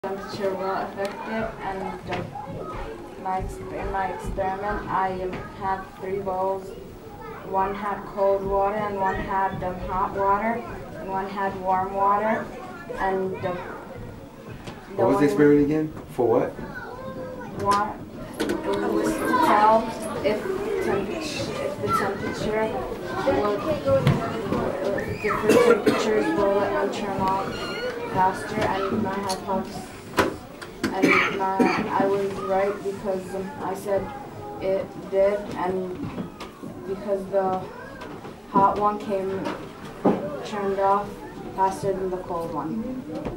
Temperature will affect it, and in my experiment I had 3 bowls. One had cold water and one had hot water and one had warm water. And what was the experiment again? For what? It was to tell if different temperatures will let me turn off faster, and my hypothesis, I was right because I said it did, and because the hot one turned off faster than the cold one.